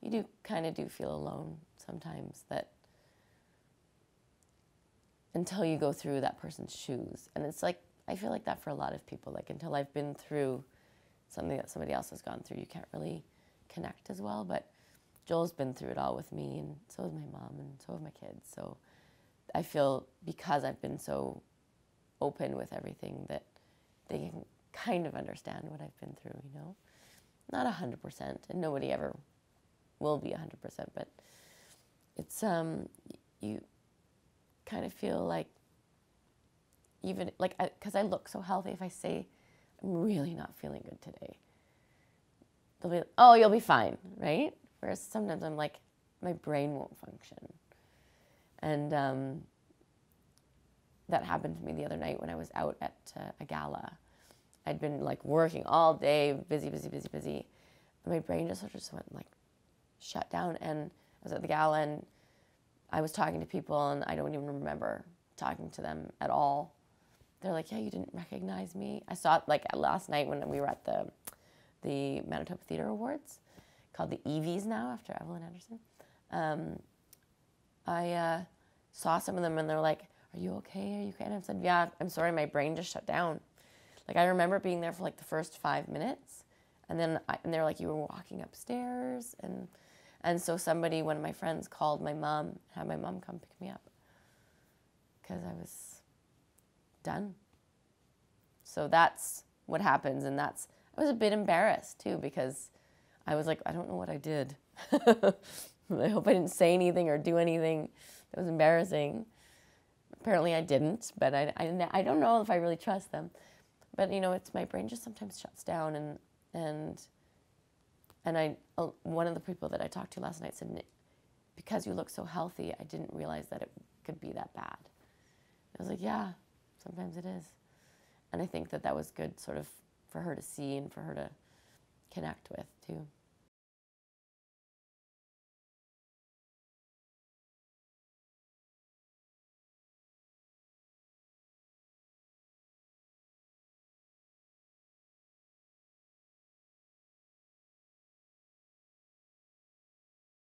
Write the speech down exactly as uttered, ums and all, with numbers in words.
you do kind of do feel alone sometimes, that until you go through that person's shoes. And it's like, I feel like that for a lot of people, like until I've been through something that somebody else has gone through, you can't really connect as well. But Joel's been through it all with me, and so has my mom, and so have my kids. So I feel because I've been so open with everything that they can kind of understand what I've been through, you know? Not one hundred percent, and nobody ever will be one hundred percent, but it's, um, you kind of feel like, even, like, because I, I look so healthy, if I say, I'm really not feeling good today, they'll be, oh, you'll be fine, right? Whereas sometimes I'm like, my brain won't function. And um, that happened to me the other night when I was out at uh, a gala. I'd been like working all day, busy, busy, busy, busy. And my brain just sort of just went like, shut down. And I was at the gala and I was talking to people and I don't even remember talking to them at all. They're like, yeah, you didn't recognize me. I saw it like last night when we were at the the Manitoba Theatre Awards, called the E Vs now after Evelyn Anderson. Um, I uh, saw some of them and they're like, are you okay? Are you okay? And I said, yeah, I'm sorry, my brain just shut down. Like I remember being there for like the first five minutes and then I, and they're like, you were walking upstairs. And and so somebody, one of my friends called my mom, had my mom come pick me up because I was done. So that's what happens. And that's, I was a bit embarrassed too because I was like, I don't know what I did. I hope I didn't say anything or do anything that was embarrassing. Apparently I didn't, but I, I, I don't know if I really trust them. But you know, it's my brain just sometimes shuts down, and and and I uh, one of the people that I talked to last night said, because you look so healthy, I didn't realize that it could be that bad. I was like, yeah, sometimes it is. And I think that that was good sort of for her to see and for her to connect with too.